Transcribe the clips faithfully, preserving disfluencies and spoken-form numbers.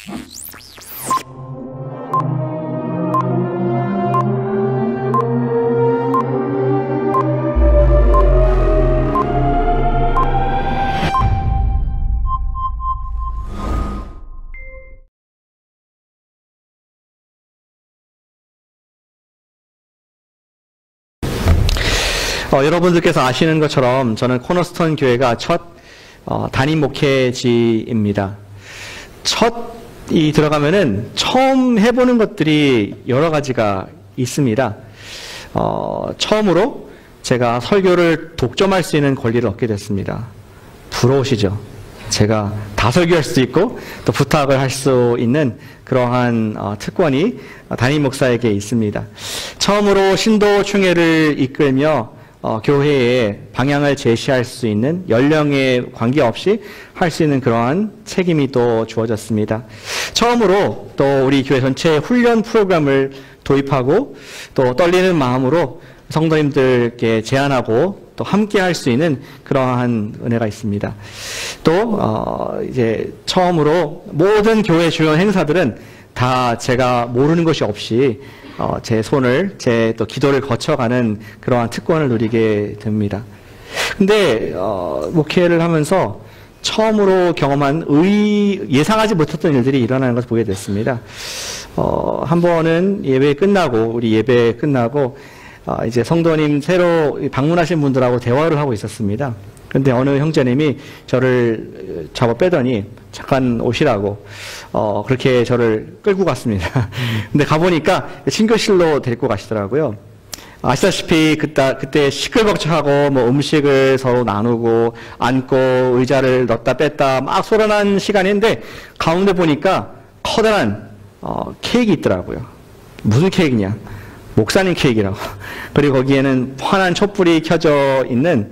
어, 여러분들께서 아시는 것처럼 저는 코너스톤 교회가 첫 어, 담임 목회지입니다. 첫이 들어가면은 처음 해보는 것들이 여러 가지가 있습니다. 어, 처음으로 제가 설교를 독점할 수 있는 권리를 얻게 됐습니다. 부러우시죠? 제가 다 설교할 수도 있고 또 부탁을 할 수 있는 그러한 어, 특권이 담임 목사에게 있습니다. 처음으로 신도 총회를 이끌며 어, 교회의 방향을 제시할 수 있는 연령에 관계없이 할 수 있는 그러한 책임이 또 주어졌습니다. 처음으로 또 우리 교회 전체 훈련 프로그램을 도입하고 또 떨리는 마음으로 성도님들께 제안하고 또 함께 할 수 있는 그러한 은혜가 있습니다. 또 어, 이제 처음으로 모든 교회 주요 행사들은 다 제가 모르는 것이 없이 어, 제 손을, 제 또 기도를 거쳐가는 그러한 특권을 누리게 됩니다. 근데, 어, 목회를 하면서 처음으로 경험한 의, 예상하지 못했던 일들이 일어나는 것을 보게 됐습니다. 어, 한 번은 예배 끝나고, 우리 예배 끝나고, 어, 이제 성도님 새로 방문하신 분들하고 대화를 하고 있었습니다. 근데 어느 형제님이 저를 잡아 빼더니 잠깐 오시라고 어 그렇게 저를 끌고 갔습니다. 근데 가보니까 친교실로 데리고 가시더라고요. 아시다시피 그때, 그때 시끌벅적하고 뭐 음식을 서로 나누고 앉고 의자를 넣었다 뺐다 막 소란한 시간인데 가운데 보니까 커다란 어, 케이크 있더라고요. 무슨 케이크냐? 목사님 케이크라고. 그리고 거기에는 환한 촛불이 켜져 있는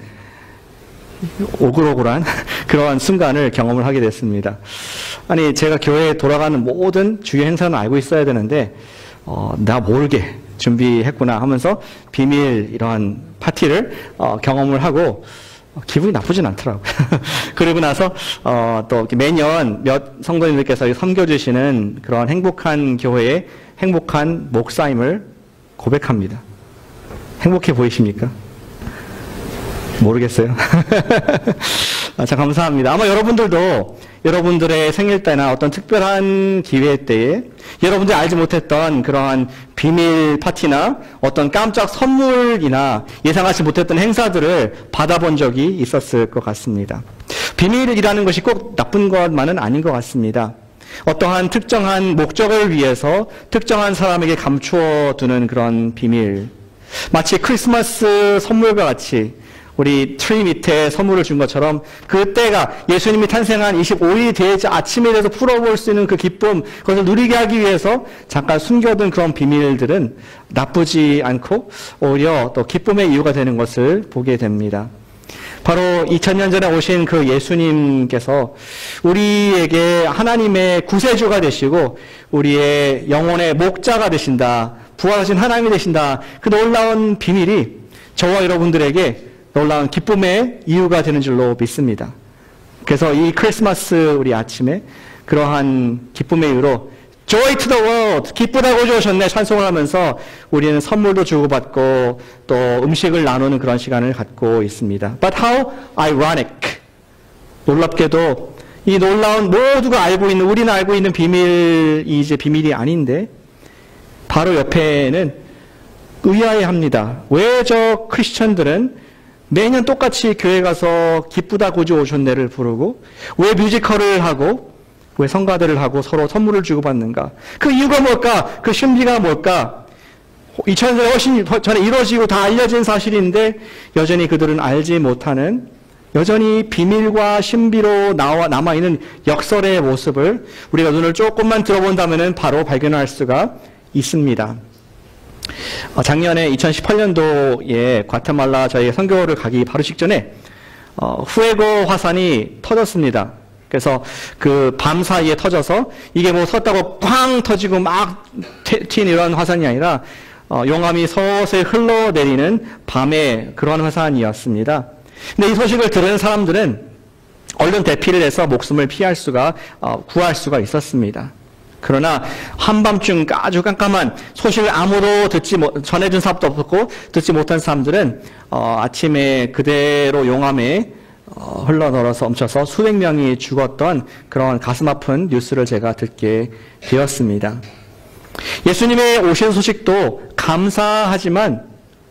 오글오글한 그러한 순간을 경험을 하게 됐습니다. 아니 제가 교회에 돌아가는 모든 주요 행사는 알고 있어야 되는데 어, 나 모르게 준비했구나 하면서 비밀 이러한 파티를 어, 경험을 하고 어, 기분이 나쁘진 않더라고요. 그리고 나서 어, 또 매년 몇 성도님들께서 섬겨주시는 그런 행복한 교회의 행복한 목사임을 고백합니다. 행복해 보이십니까? 모르겠어요. 아, 참 감사합니다. 아마 여러분들도 여러분들의 생일 때나 어떤 특별한 기회 때에 여러분들이 알지 못했던 그러한 비밀 파티나 어떤 깜짝 선물이나 예상하지 못했던 행사들을 받아본 적이 있었을 것 같습니다. 비밀이라는 것이 꼭 나쁜 것만은 아닌 것 같습니다. 어떠한 특정한 목적을 위해서 특정한 사람에게 감추어 두는 그런 비밀. 마치 크리스마스 선물과 같이 우리 트리 밑에 선물을 준 것처럼 그때가 예수님이 탄생한 이십오 일이 되지 아침에 대해서 풀어볼 수 있는 그 기쁨, 그것을 누리게 하기 위해서 잠깐 숨겨둔 그런 비밀들은 나쁘지 않고 오히려 또 기쁨의 이유가 되는 것을 보게 됩니다. 바로 이천 년 전에 오신 그 예수님께서 우리에게 하나님의 구세주가 되시고 우리의 영혼의 목자가 되신다, 부활하신 하나님이 되신다, 그 놀라운 비밀이 저와 여러분들에게 놀라운 기쁨의 이유가 되는 줄로 믿습니다. 그래서 이 크리스마스 우리 아침에 그러한 기쁨의 이유로 Joy to the world! 기쁘다고 오셨네 찬송을 하면서 우리는 선물도 주고받고 또 음식을 나누는 그런 시간을 갖고 있습니다. But how ironic! 놀랍게도 이 놀라운 모두가 알고 있는, 우리는 알고 있는 비밀이 이제 비밀이 아닌데 바로 옆에는 의아해합니다. 왜 저 크리스천들은 매년 똑같이 교회 가서 기쁘다고 오셨네를 부르고 왜 뮤지컬을 하고 왜 성가대를 하고 서로 선물을 주고받는가? 그 이유가 뭘까? 그 신비가 뭘까? 이천 년 훨씬 전에 이루어지고 다 알려진 사실인데 여전히 그들은 알지 못하는 여전히 비밀과 신비로 나와 남아있는 역설의 모습을 우리가 눈을 조금만 들어본다면 바로 발견할 수가 있습니다. 어, 작년에 이천십팔 년도에 과테말라 저희 선교를 가기 바로 직전에 어, 후에고 화산이 터졌습니다. 그래서 그 밤 사이에 터져서 이게 뭐 섰다고 꽝 터지고 막 튄 이런 화산이 아니라 어, 용암이 서서히 흘러내리는 밤의 그런 화산이었습니다. 근데 이 소식을 들은 사람들은 얼른 대피를 해서 목숨을 피할 수가 어, 구할 수가 있었습니다. 그러나 한밤중 아주 깜깜한 소식을 아무도 듣지 못, 전해준 사람도 없었고 듣지 못한 사람들은 어, 아침에 그대로 용암에 어, 흘러들어서 멈춰서 수백 명이 죽었던 그런 가슴 아픈 뉴스를 제가 듣게 되었습니다. 예수님의 오신 소식도 감사하지만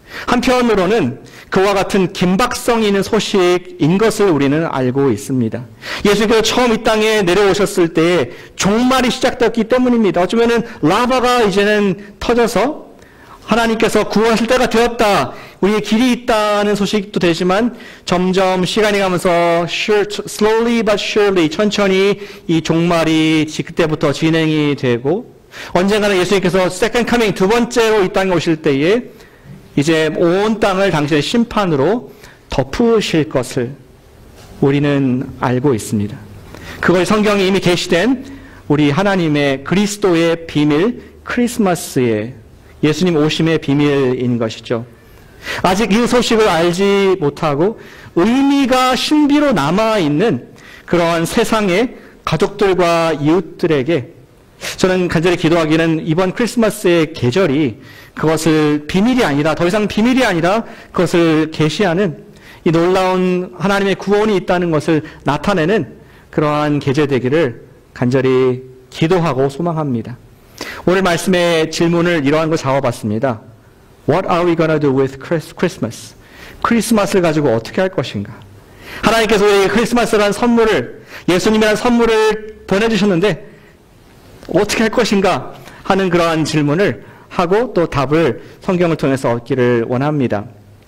한편으로는 그와 같은 긴박성 있는 소식인 것을 우리는 알고 있습니다. 예수님께서 처음 이 땅에 내려오셨을 때 종말이 시작되었기 때문입니다. 어쩌면은 라바가 이제는 터져서 하나님께서 구원하실 때가 되었다, 우리의 길이 있다는 소식도 되지만 점점 시간이 가면서 slowly but surely 천천히 이 종말이 그때부터 진행이 되고 언젠가는 예수님께서 second coming 두 번째로 이 땅에 오실 때에 이제 온 땅을 당신의 심판으로 덮으실 것을 우리는 알고 있습니다. 그걸 성경에 이미 계시된 우리 하나님의 그리스도의 비밀, 크리스마스의 예수님 오심의 비밀인 것이죠. 아직 이 소식을 알지 못하고 의미가 신비로 남아있는 그러한 세상의 가족들과 이웃들에게 저는 간절히 기도하기는 이번 크리스마스의 계절이 그것을 비밀이 아니라, 더 이상 비밀이 아니라 그것을 계시하는 이 놀라운 하나님의 구원이 있다는 것을 나타내는 그러한 계절 되기를 간절히 기도하고 소망합니다. 오늘 말씀의 질문을 이러한 걸 잡아봤습니다. What are we gonna do with Christmas? 크리스마스를 가지고 어떻게 할 것인가? 하나님께서 우리에게 크리스마스라는 선물을, 예수님이라는 선물을 보내주셨는데 어떻게 할 것인가 하는 그러한 질문을 하고 또 답을 성경을 통해서 얻기를 원합니다.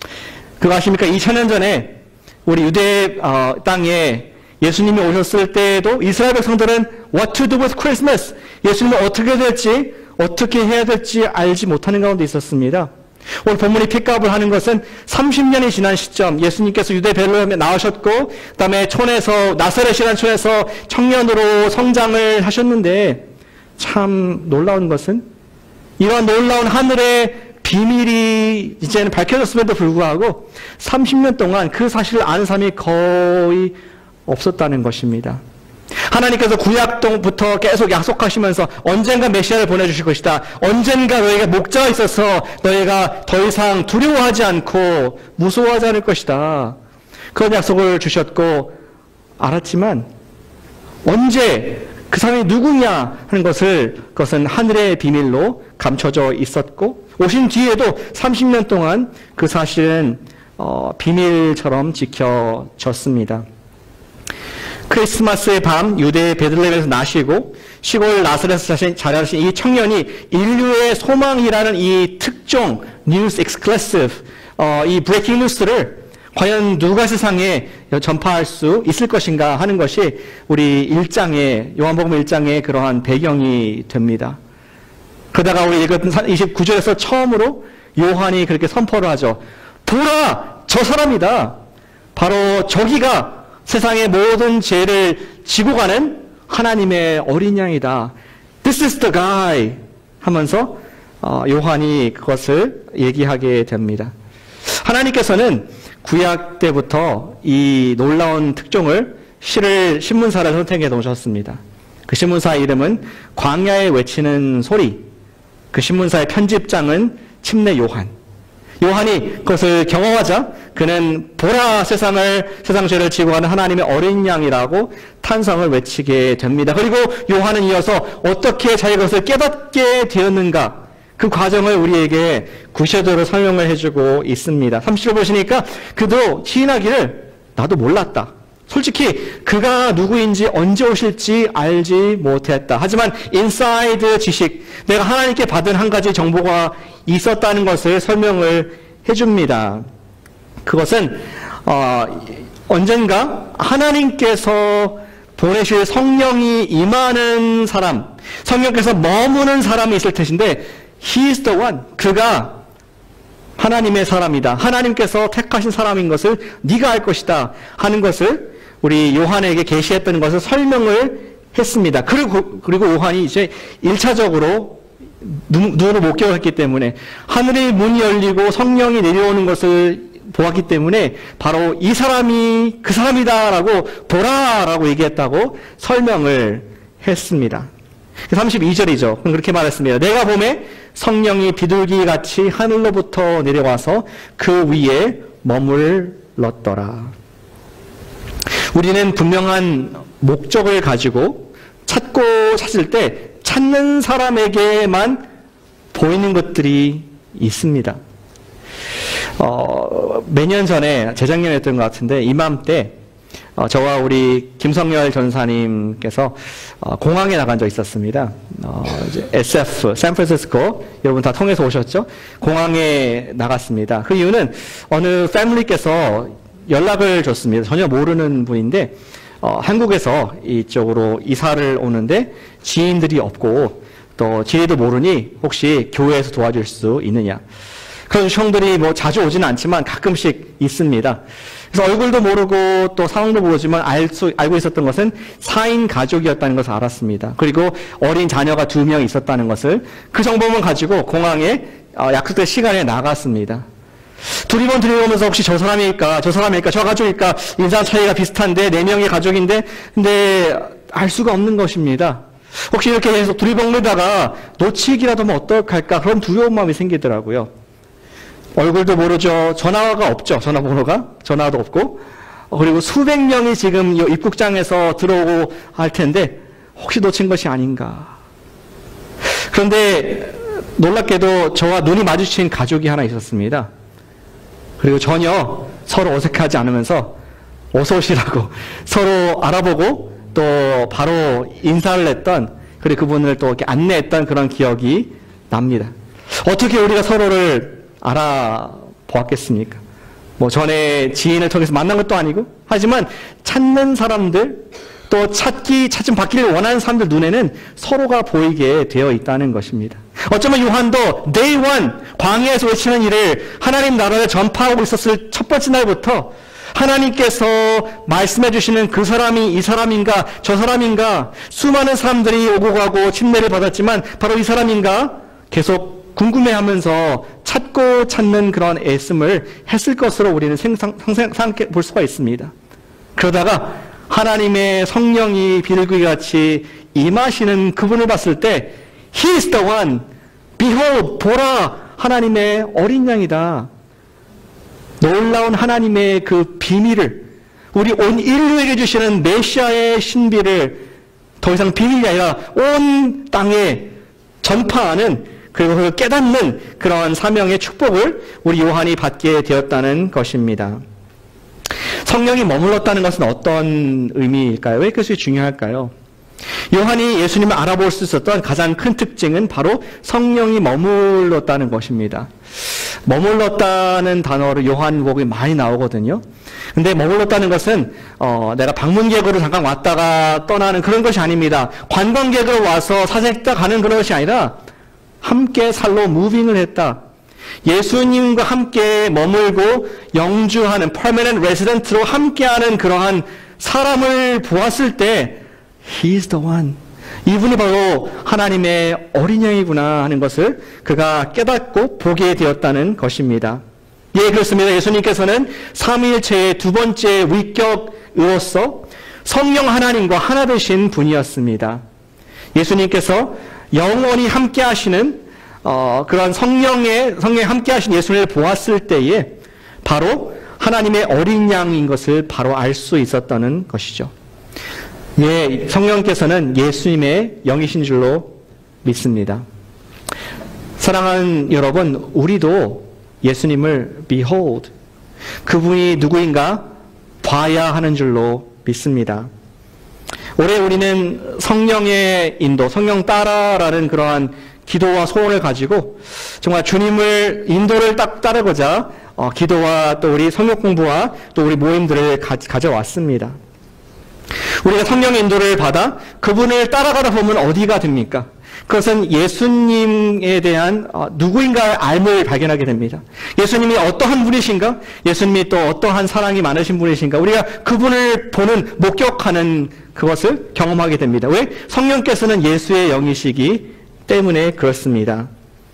그거 아십니까? 이천 년 전에 우리 유대 어, 땅에 예수님이 오셨을 때에도 이스라엘 백성들은 What to do with Christmas? 예수님은 어떻게 될지, 어떻게 해야 될지 알지 못하는 가운데 있었습니다. 오늘 본문이 픽업을 하는 것은 삼십 년이 지난 시점, 예수님께서 유대 베들레헴에 나오셨고 그 다음에 촌에서, 나사렛이라는 촌에서 청년으로 성장을 하셨는데 참 놀라운 것은 이러한 놀라운 하늘의 비밀이 이제는 밝혀졌음에도 불구하고 삼십 년 동안 그 사실을 아는 사람이 거의 없었다는 것입니다. 하나님께서 구약부터 계속 약속하시면서 언젠가 메시아를 보내주실 것이다. 언젠가 너희가 목자가 있어서 너희가 더 이상 두려워하지 않고 무서워하지 않을 것이다. 그런 약속을 주셨고 알았지만 언제 그 사람이 누구냐 하는 것을, 그것은 하늘의 비밀로 감춰져 있었고 오신 뒤에도 삼십 년 동안 그 사실은 어, 비밀처럼 지켜졌습니다. 크리스마스의 밤 유대 베들레헴에서 나시고 시골 나사렛에서 자라신 이 청년이 인류의 소망이라는 이 특종 뉴스 익스클루시브 어, 이 브레이킹 뉴스를 과연 누가 세상에 전파할 수 있을 것인가 하는 것이 우리 일 장의, 요한복음 일 장의 그러한 배경이 됩니다. 그러다가 우리 읽은 이십구 절에서 처음으로 요한이 그렇게 선포를 하죠. 보라! 저 사람이다! 바로 저기가 세상의 모든 죄를 지고 가는 하나님의 어린 양이다. This is the guy! 하면서 요한이 그것을 얘기하게 됩니다. 하나님께서는 구약 때부터 이 놀라운 특종을 실을 신문사를 선택해 놓으셨습니다. 그 신문사의 이름은 광야에 외치는 소리. 그 신문사의 편집장은 침례 요한. 요한이 그것을 경험하자 그는 보라 세상을, 세상 죄를 지고 가는 하나님의 어린 양이라고 탄성을 외치게 됩니다. 그리고 요한은 이어서 어떻게 자기가 그것을 깨닫게 되었는가, 그 과정을 우리에게 구체적으로 설명을 해주고 있습니다. 삼십 절 보시니까 그도 시인하기를 나도 몰랐다. 솔직히 그가 누구인지 언제 오실지 알지 못했다. 하지만 인사이드 지식, 내가 하나님께 받은 한 가지 정보가 있었다는 것을 설명을 해줍니다. 그것은 어, 언젠가 하나님께서 보내실 성령이 임하는 사람, 성령께서 머무는 사람이 있을 것인데 He is the one. 그가 하나님의 사람이다. 하나님께서 택하신 사람인 것을 네가 알 것이다 하는 것을 우리 요한에게 계시했던 것을 설명을 했습니다. 그리고, 그리고 요한이 이제 일 차적으로 눈으로 목격했기 때문에 하늘의 문이 열리고 성령이 내려오는 것을 보았기 때문에 바로 이 사람이 그 사람이다라고 보라라고 얘기했다고 설명을 했습니다. 삼십이 절이죠. 그렇게 말했습니다. 내가 보매 성령이 비둘기같이 하늘로부터 내려와서 그 위에 머물렀더라. 우리는 분명한 목적을 가지고 찾고 찾을 때 찾는 사람에게만 보이는 것들이 있습니다. 어, 몇 년 전에, 재작년에 했던 것 같은데, 이맘때, 어, 저와 우리 김성열 전사님께서 어, 공항에 나간 적이 있었습니다. 어, 이제 에스에프, 샌프란시스코, 여러분 다 통해서 오셨죠? 공항에 나갔습니다. 그 이유는 어느 패밀리께서 연락을 줬습니다. 전혀 모르는 분인데, 어, 한국에서 이쪽으로 이사를 오는데 지인들이 없고 또 지리도 모르니 혹시 교회에서 도와줄 수 있느냐. 그런 형들이 뭐 자주 오지는 않지만 가끔씩 있습니다. 그래서 얼굴도 모르고 또 상황도 모르지만 알 수, 알고 있었던 것은 사 인 가족이었다는 것을 알았습니다. 그리고 어린 자녀가 두 명 있었다는 것을, 그 정보만 가지고 공항에 약속된 시간에 나갔습니다. 두리번 두리보면서 혹시 저 사람일까, 저 사람일까, 저 가족일까, 인상 차이가 비슷한데, 네 명의 가족인데, 근데 알 수가 없는 것입니다. 혹시 이렇게 해서 두리번물다가 놓치기라도 하면 어떡할까, 그런 두려운 마음이 생기더라고요. 얼굴도 모르죠. 전화가 없죠. 전화번호가. 전화도 없고. 그리고 수백 명이 지금 입국장에서 들어오고 할 텐데, 혹시 놓친 것이 아닌가. 그런데 놀랍게도 저와 눈이 마주친 가족이 하나 있었습니다. 그리고 전혀 서로 어색하지 않으면서 어서 오시라고 서로 알아보고 또 바로 인사를 했던, 그리고 그분을 또 이렇게 안내했던 그런 기억이 납니다. 어떻게 우리가 서로를 알아보았겠습니까? 뭐 전에 지인을 통해서 만난 것도 아니고, 하지만 찾는 사람들, 또 찾기, 찾음 받기를 원하는 사람들 눈에는 서로가 보이게 되어 있다는 것입니다. 어쩌면 요한도 day one, 광야에서 외치는 일을 하나님 나라를 전파하고 있었을 첫 번째 날부터 하나님께서 말씀해 주시는 그 사람이 이 사람인가, 저 사람인가, 수많은 사람들이 오고 가고 침례를 받았지만 바로 이 사람인가 계속 궁금해하면서 찾고 찾는 그런 애씀을 했을 것으로 우리는 상상해 볼 수가 있습니다. 그러다가 하나님의 성령이 비둘기같이 임하시는 그분을 봤을 때 He is the one. Behold, 보라, 하나님의 어린 양이다. 놀라운 하나님의 그 비밀을, 우리 온 인류에게 주시는 메시아의 신비를 더 이상 비밀이 아니라 온 땅에 전파하는, 그리고 그걸 깨닫는 그런 사명의 축복을 우리 요한이 받게 되었다는 것입니다. 성령이 머물렀다는 것은 어떤 의미일까요? 왜 그것이 중요할까요? 요한이 예수님을 알아볼 수 있었던 가장 큰 특징은 바로 성령이 머물렀다는 것입니다. 머물렀다는 단어로 요한복음에 많이 나오거든요. 근데 머물렀다는 것은 어, 내가 방문객으로 잠깐 왔다가 떠나는 그런 것이 아닙니다. 관광객으로 와서 사색다 가는 그런 것이 아니라 함께 살로 무빙을 했다. 예수님과 함께 머물고 영주하는 permanent resident로 함께하는 그러한 사람을 보았을 때 He is the one. 이분이 바로 하나님의 어린 양이구나 하는 것을 그가 깨닫고 보게 되었다는 것입니다. 예, 그렇습니다. 예수님께서는 삼위일체의 두 번째 위격으로서 성령 하나님과 하나 되신 분이었습니다. 예수님께서 영원히 함께 하시는 어, 그런 성령의 성령에 함께 하신 예수를 보았을 때에 바로 하나님의 어린 양인 것을 바로 알 수 있었다는 것이죠. 예, 성령께서는 예수님의 영이신 줄로 믿습니다. 사랑하는 여러분, 우리도 예수님을 behold, 그분이 누구인가 봐야 하는 줄로 믿습니다. 올해 우리는 성령의 인도, 성령 따라라는 그러한 기도와 소원을 가지고 정말 주님을 인도를 딱 따르고자 어, 기도와 또 우리 성경 공부와 또 우리 모임들을 가, 가져왔습니다. 우리가 성령의 인도를 받아 그분을 따라가다 보면 어디가 됩니까? 그것은 예수님에 대한 어, 누구인가의 알을 발견하게 됩니다. 예수님이 어떠한 분이신가? 예수님이 또 어떠한 사랑이 많으신 분이신가? 우리가 그분을 보는, 목격하는 그것을 경험하게 됩니다. 왜? 성령께서는 예수의 영이시기 때문에 그렇습니다.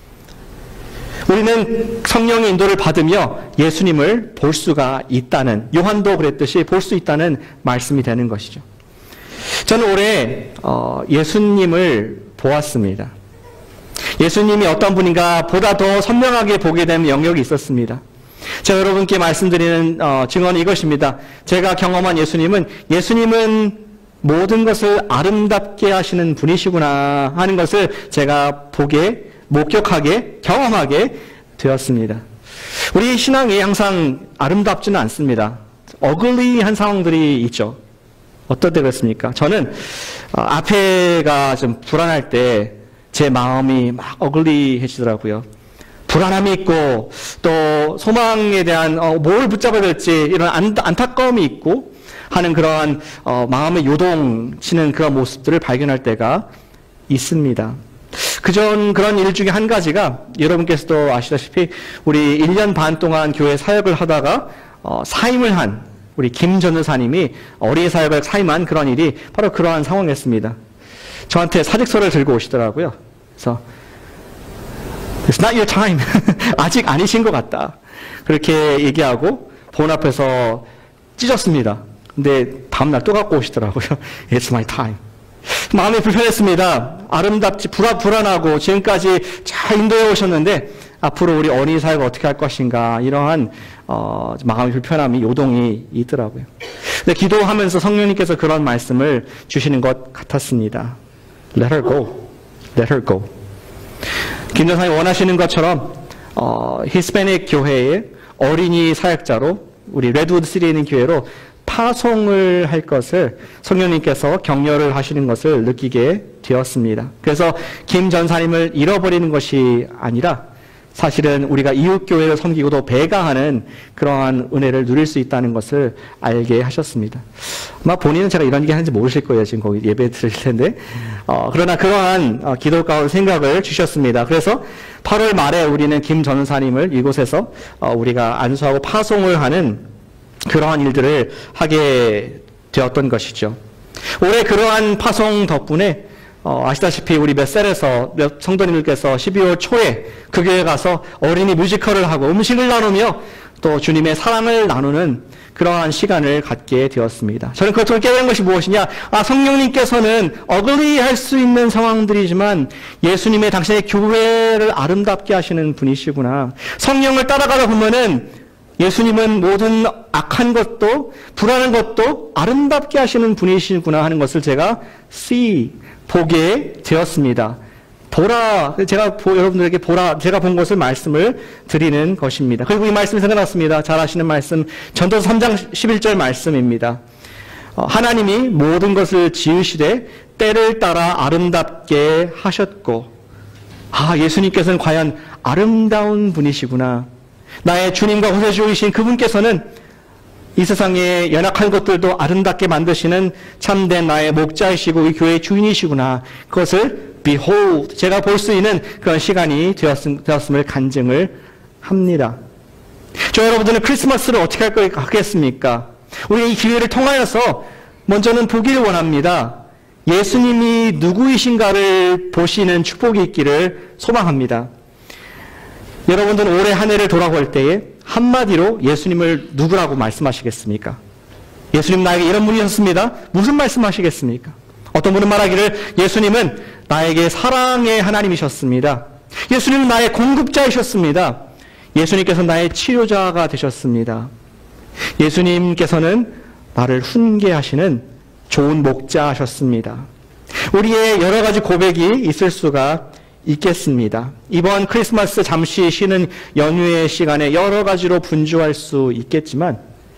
우리는 성령의 인도를 받으며 예수님을 볼 수가 있다는, 요한도 그랬듯이 볼 수 있다는 말씀이 되는 것이죠. 저는 올해 어, 예수님을 보았습니다. 예수님이 어떤 분인가 보다 더 선명하게 보게 된 영역이 있었습니다. 제가 여러분께 말씀드리는 어, 증언은 이것입니다. 제가 경험한 예수님은 예수님은 모든 것을 아름답게 하시는 분이시구나 하는 것을 제가 보게, 목격하게, 경험하게 되었습니다. 우리 신앙이 항상 아름답지는 않습니다. 어글리한 상황들이 있죠. 어떨 때 그렇습니까? 저는 어, 앞에가 좀 불안할 때 제 마음이 막 어글리해지더라고요. 불안함이 있고 또 소망에 대한 어, 뭘 붙잡아야 될지 이런 안, 안타까움이 있고 하는 그러한 어, 마음의 요동치는 그런 모습들을 발견할 때가 있습니다. 그전 그런 일 중에 한 가지가 여러분께서도 아시다시피 우리 일 년 반 동안 교회 사역을 하다가 어, 사임을 한 우리 김 전도사님이 어린이 사역을 사임한 그런 일이 바로 그러한 상황이었습니다. 저한테 사직서를 들고 오시더라고요. 그래서 It's not your time. 아직 아니신 것 같다. 그렇게 얘기하고 본 앞에서 찢었습니다. 근데 다음날 또 갖고 오시더라고요. It's my time. 마음이 불편했습니다. 아름답지 불안, 불안하고 지금까지 잘 인도해 오셨는데 앞으로 우리 어린이 사역을 어떻게 할 것인가 이러한 어, 마음의 불편함이 요동이 있더라고요. 근데 기도하면서 성령님께서 그런 말씀을 주시는 것 같았습니다. Let her go. Let her go. 김 전사님 원하시는 것처럼 어, 히스패닉 교회의 어린이 사역자로 우리 레드우드 시리에 있는 교회로 파송을 할 것을 성령님께서 격려를 하시는 것을 느끼게 되었습니다. 그래서 김 전사님을 잃어버리는 것이 아니라 사실은 우리가 이웃교회를 섬기고도 배가하는 그러한 은혜를 누릴 수 있다는 것을 알게 하셨습니다. 아마 본인은 제가 이런 얘기 하는지 모르실 거예요. 지금 거기 예배 드릴 텐데. 어, 그러나 그러한 어, 기도 가운데 생각을 주셨습니다. 그래서 팔월 말에 우리는 김 전사님을 이곳에서 어, 우리가 안수하고 파송을 하는 그러한 일들을 하게 되었던 것이죠. 올해 그러한 파송 덕분에 어, 아시다시피 우리 벳셀에서 몇 성도님들께서 십이월 초에 그 교회에 가서 어린이 뮤지컬을 하고 음식을 나누며 또 주님의 사랑을 나누는 그러한 시간을 갖게 되었습니다. 저는 그걸 통해 깨달은 것이 무엇이냐? 아, 성령님께서는 어글리할 수 있는 상황들이지만 예수님의 당신의 교회를 아름답게 하시는 분이시구나. 성령을 따라가다 보면은 예수님은 모든 악한 것도 불안한 것도 아름답게 하시는 분이시구나 하는 것을 제가 see, 보게 되었습니다. 보라, 제가 보, 여러분들에게 보라, 제가 본 것을 말씀을 드리는 것입니다. 그리고 이 말씀이 생각났습니다. 잘 아시는 말씀, 전도서 삼 장 십일 절 말씀입니다. 어, 하나님이 모든 것을 지으시되 때를 따라 아름답게 하셨고, 아, 예수님께서는 과연 아름다운 분이시구나. 나의 주님과 구세주이신 그분께서는 이 세상의 연약한 것들도 아름답게 만드시는 참된 나의 목자이시고 이 교회의 주인이시구나. 그것을 behold, 제가 볼 수 있는 그런 시간이 되었음, 되었음을 간증을 합니다. 저 여러분들은 크리스마스를 어떻게 할 거겠습니까? 우리 이 기회를 통하여서 먼저는 보기를 원합니다. 예수님이 누구이신가를 보시는 축복이 있기를 소망합니다. 여러분들은 올해 한 해를 돌아볼 때에 한마디로 예수님을 누구라고 말씀하시겠습니까? 예수님 나에게 이런 분이셨습니다. 무슨 말씀하시겠습니까? 어떤 분은 말하기를 예수님은 나에게 사랑의 하나님이셨습니다. 예수님은 나의 공급자이셨습니다. 예수님께서 나의 치료자가 되셨습니다. 예수님께서는 나를 훈계하시는 좋은 목자하셨습니다. 우리의 여러 가지 고백이 있을 수가 있겠습니다. 이번 크리스마스 잠시 쉬는 연휴의 시간에 여러 가지로 분주할 수 있겠지만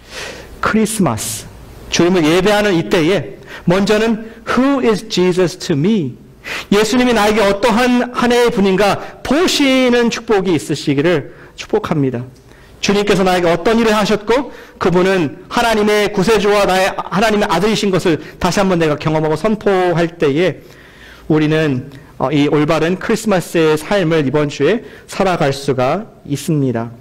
크리스마스, 주님을 예배하는 이때에 먼저는 Who is Jesus to me? 예수님이 나에게 어떠한 한 해의 분인가 보시는 축복이 있으시기를 축복합니다. 주님께서 나에게 어떤 일을 하셨고 그분은 하나님의 구세주와 나의 하나님의 아들이신 것을 다시 한번 내가 경험하고 선포할 때에 우리는 이 올바른 크리스마스의 삶을 이번 주에 살아갈 수가 있습니다.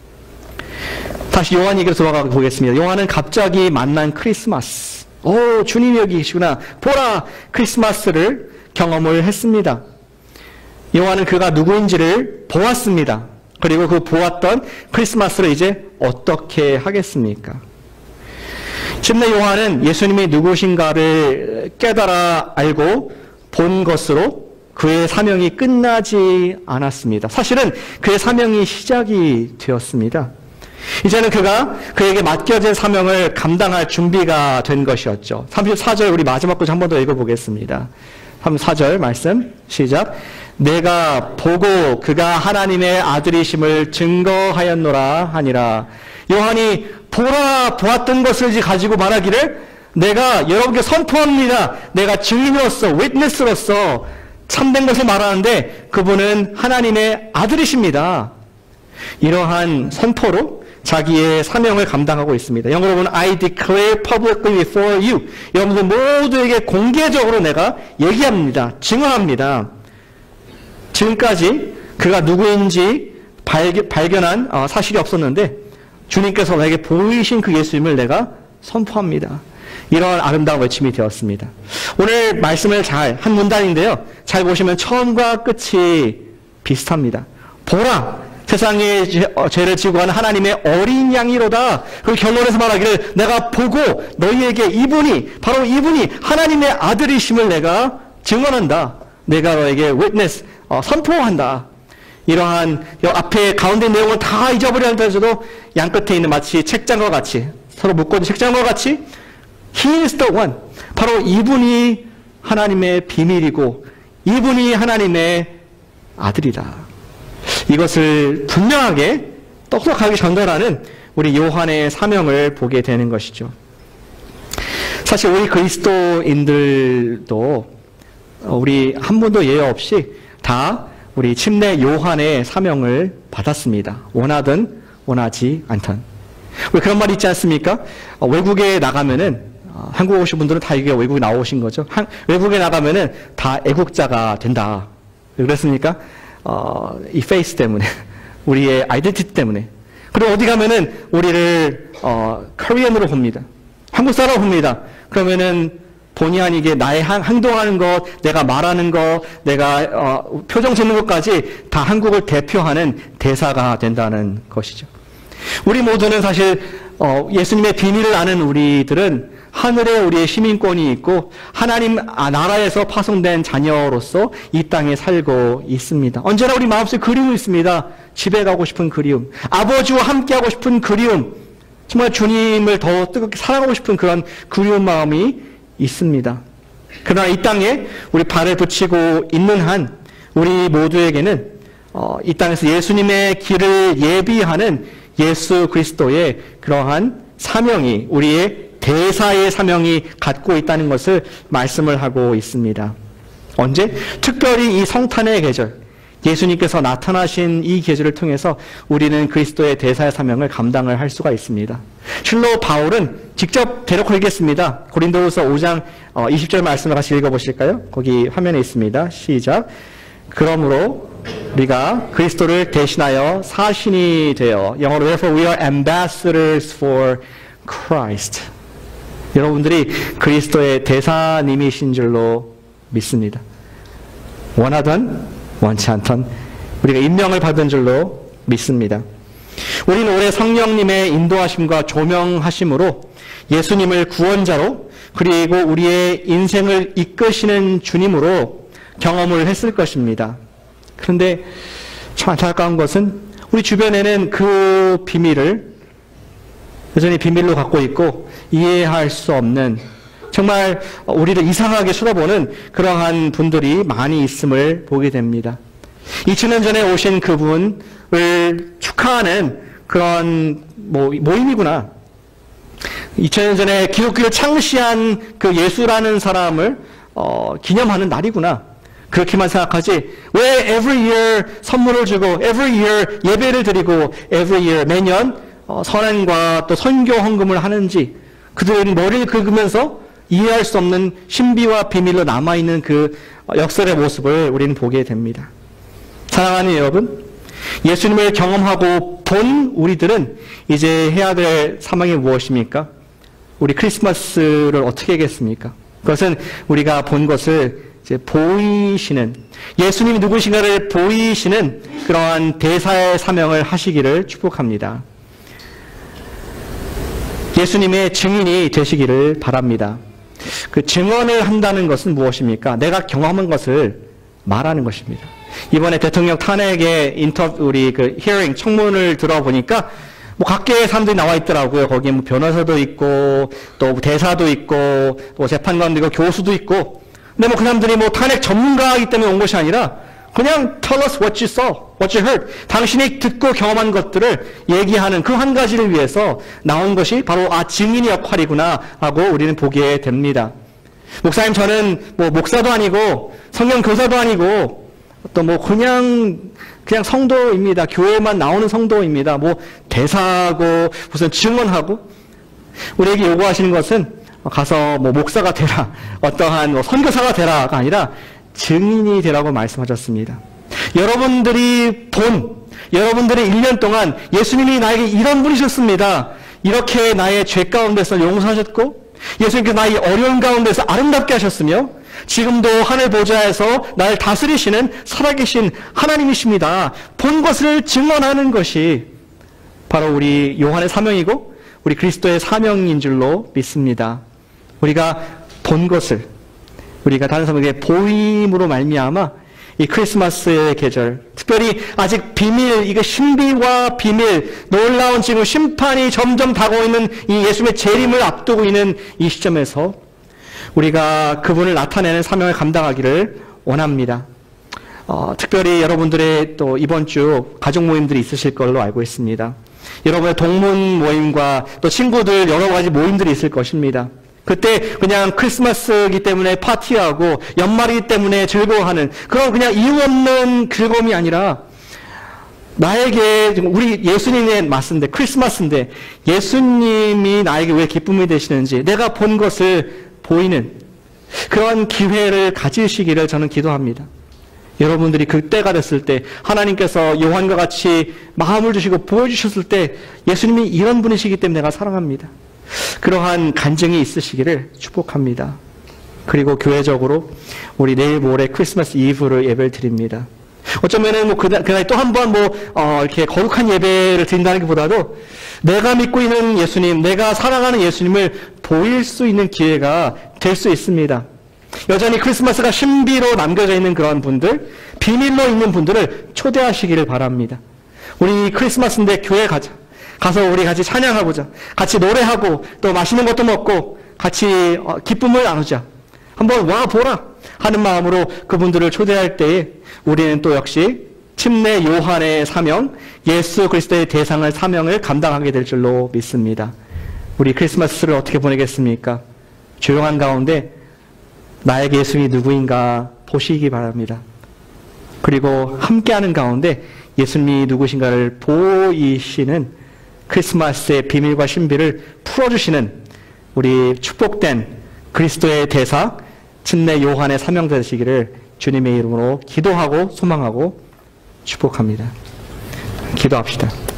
다시 요한 얘기로 돌아가 보겠습니다. 요한은 갑자기 만난 크리스마스. 오, 주님이 여기 계시구나. 보라, 크리스마스를 경험을 했습니다. 요한은 그가 누구인지를 보았습니다. 그리고 그 보았던 크리스마스를 이제 어떻게 하겠습니까? 침례 요한은 예수님이 누구신가를 깨달아 알고 본 것으로 그의 사명이 끝나지 않았습니다. 사실은 그의 사명이 시작이 되었습니다. 이제는 그가 그에게 맡겨진 사명을 감당할 준비가 된 것이었죠. 삼십사 절 우리 마지막 구절 한 번 더 읽어보겠습니다. 삼십사 절 말씀 시작. 내가 보고 그가 하나님의 아들이심을 증거하였노라 하니라. 요한이 보라 보았던 것을 가지고 말하기를 내가 여러분께 선포합니다. 내가 증인으로서 witness로서 참된 것을 말하는데 그분은 하나님의 아들이십니다. 이러한 선포로 자기의 사명을 감당하고 있습니다. 영어로 보면 I declare publicly before you. 여러분들 모두에게 공개적으로 내가 얘기합니다. 증언합니다. 지금까지 그가 누구인지 발견, 발견한 어, 사실이 없었는데 주님께서 나에게 보이신 그 예수님을 내가 선포합니다. 이런 아름다운 외침이 되었습니다. 오늘 말씀을 잘, 한 문단인데요. 잘 보시면 처음과 끝이 비슷합니다. 보라! 세상의 죄를 지고 가는 하나님의 어린 양이로다. 그 결론에서 말하기를 내가 보고 너희에게 이분이 바로 이분이 하나님의 아들이심을 내가 증언한다. 내가 너에게 witness 어, 선포한다. 이러한 앞에 가운데 내용을 다 잊어버려 한다면서도 양 끝에 있는 마치 책장과 같이 서로 묶어둔 책장과 같이 He is the one. 바로 이분이 하나님의 비밀이고 이분이 하나님의 아들이다. 이것을 분명하게 똑똑하게 전달하는 우리 요한의 사명을 보게 되는 것이죠. 사실 우리 그리스도인들도 우리 한 분도 예외 없이 다 우리 침례 요한의 사명을 받았습니다. 원하든 원하지 않든. 우리 그런 말 있지 않습니까? 외국에 나가면은 한국 오신 분들은 다 이게 외국에 나오신 거죠. 한, 외국에 나가면은 다 애국자가 된다. 왜 그랬습니까? 어, 이 페이스 때문에, 우리의 아이덴티티 때문에. 그리고 어디 가면은 우리를 어, 코리안으로 봅니다. 한국 사람 봅니다. 그러면은 본의 아니게 나의 행동하는 것, 내가 말하는 것, 내가 어, 표정 짓는 것까지 다 한국을 대표하는 대사가 된다는 것이죠. 우리 모두는 사실 어, 예수님의 비밀을 아는 우리들은 하늘에 우리의 시민권이 있고 하나님 나라에서 파송된 자녀로서 이 땅에 살고 있습니다. 언제나 우리 마음속에 그리움이 있습니다. 집에 가고 싶은 그리움, 아버지와 함께하고 싶은 그리움, 정말 주님을 더 뜨겁게 사랑하고 싶은 그런 그리운 마음이 있습니다. 그러나 이 땅에 우리 발을 붙이고 있는 한 우리 모두에게는 어, 이 땅에서 예수님의 길을 예비하는 예수 그리스도의 그러한 사명이 우리의 대사의 사명이 갖고 있다는 것을 말씀을 하고 있습니다. 언제? 특별히 이 성탄의 계절, 예수님께서 나타나신 이 계절을 통해서 우리는 그리스도의 대사의 사명을 감당을 할 수가 있습니다. 실로 바울은 직접 대놓고 얘기했습니다. 고린도후서 오 장 이십 절 말씀을 같이 읽어보실까요? 거기 화면에 있습니다. 시작. 그러므로 우리가 그리스도를 대신하여 사신이 되어, 영어로 therefore we are ambassadors for Christ. 여러분들이 그리스도의 대사님이신 줄로 믿습니다. 원하든 원치 않던 우리가 임명을 받은 줄로 믿습니다. 우리는 올해 성령님의 인도하심과 조명하심으로 예수님을 구원자로 그리고 우리의 인생을 이끄시는 주님으로 경험을 했을 것입니다. 그런데 참 안타까운 것은 우리 주변에는 그 비밀을 여전히 비밀로 갖고 있고 이해할 수 없는, 정말 우리를 이상하게 쳐다보는 그러한 분들이 많이 있음을 보게 됩니다. 이천 년 전에 오신 그분을 축하하는 그런 모임이구나. 이천 년 전에 기독교를 창시한 그 예수라는 사람을 어, 기념하는 날이구나. 그렇게만 생각하지, 왜 every year 선물을 주고 every year 예배를 드리고 every year 매년 어, 선행과 또 선교 헌금을 하는지, 그들은 머리를 긁으면서 이해할 수 없는 신비와 비밀로 남아있는 그 역설의 모습을 우리는 보게 됩니다. 사랑하는 여러분, 예수님을 경험하고 본 우리들은 이제 해야 될 사명이 무엇입니까? 우리 크리스마스를 어떻게 하겠습니까? 그것은 우리가 본 것을 이제 보이시는, 예수님이 누구신가를 보이시는 그러한 대사의 사명을 하시기를 축복합니다. 예수님의 증인이 되시기를 바랍니다. 그 증언을 한다는 것은 무엇입니까? 내가 경험한 것을 말하는 것입니다. 이번에 대통령 탄핵의 인터 우리 그 히어링 청문을 들어보니까 뭐 각계의 사람들이 나와 있더라고요. 거기에 뭐 변호사도 있고 또 대사도 있고 또 재판관도 있고 교수도 있고. 근데 뭐 그 사람들이 뭐 탄핵 전문가이기 때문에 온 것이 아니라 그냥 tell us what you saw, what you heard. 당신이 듣고 경험한 것들을 얘기하는 그 한 가지를 위해서 나온 것이 바로 아 증인의 역할이구나 하고 우리는 보게 됩니다. 목사님 저는 뭐 목사도 아니고 성경 교사도 아니고 또 뭐 그냥 그냥 성도입니다. 교회만 나오는 성도입니다. 뭐 대사하고 무슨 증언하고 우리에게 요구하시는 것은 가서 뭐 목사가 되라, 어떠한 뭐 선교사가 되라가 아니라 증인이 되라고 말씀하셨습니다. 여러분들이 본, 여러분들의 일 년 동안 예수님이 나에게 이런 분이셨습니다. 이렇게 나의 죄 가운데서 용서하셨고 예수님께서 나의 어려운 가운데서 아름답게 하셨으며 지금도 하늘 보좌에서 나를 다스리시는 살아계신 하나님이십니다. 본 것을 증언하는 것이 바로 우리 요한의 사명이고 우리 그리스도의 사명인 줄로 믿습니다. 우리가 본 것을 우리가 다른 사람에게 보임으로 말미암아 이 크리스마스의 계절, 특별히 아직 비밀, 이거 신비와 비밀, 놀라운 지금 심판이 점점 다가오고 있는 이 예수님의 재림을 앞두고 있는 이 시점에서 우리가 그분을 나타내는 사명을 감당하기를 원합니다. 어, 특별히 여러분들의 또 이번 주 가족 모임들이 있으실 걸로 알고 있습니다. 여러분의 동문 모임과 또 친구들 여러 가지 모임들이 있을 것입니다. 그때 그냥 크리스마스이기 때문에 파티하고 연말이기 때문에 즐거워하는 그런 그냥 이유 없는 즐거움이 아니라 나에게 우리 예수님의 맞는데 크리스마스인데 예수님이 나에게 왜 기쁨이 되시는지 내가 본 것을 보이는 그런 기회를 가지시기를 저는 기도합니다. 여러분들이 그때가 됐을 때 하나님께서 요한과 같이 마음을 주시고 보여주셨을 때 예수님이 이런 분이시기 때문에 내가 사랑합니다. 그러한 간증이 있으시기를 축복합니다. 그리고 교회적으로 우리 내일 모레 크리스마스 이브를 예배를 드립니다. 어쩌면은 뭐 그날, 그날 또 한 번 뭐, 어, 이렇게 거룩한 예배를 드린다는 것보다도 내가 믿고 있는 예수님, 내가 사랑하는 예수님을 보일 수 있는 기회가 될 수 있습니다. 여전히 크리스마스가 신비로 남겨져 있는 그런 분들, 비밀로 있는 분들을 초대하시기를 바랍니다. 우리 크리스마스인데 교회 가자. 가서 우리 같이 찬양하고자. 같이 노래하고 또 맛있는 것도 먹고 같이 기쁨을 나누자. 한번 와보라 하는 마음으로 그분들을 초대할 때에 우리는 또 역시 침례 요한의 사명, 예수 그리스도의 대상을 사명을 감당하게 될 줄로 믿습니다. 우리 크리스마스를 어떻게 보내겠습니까? 조용한 가운데 나에게 예수님이 누구인가 보시기 바랍니다. 그리고 함께하는 가운데 예수님이 누구신가를 보이시는 크리스마스의 비밀과 신비를 풀어주시는 우리 축복된 그리스도의 대사, 침례 요한의 사명 되시기를 주님의 이름으로 기도하고 소망하고 축복합니다. 기도합시다.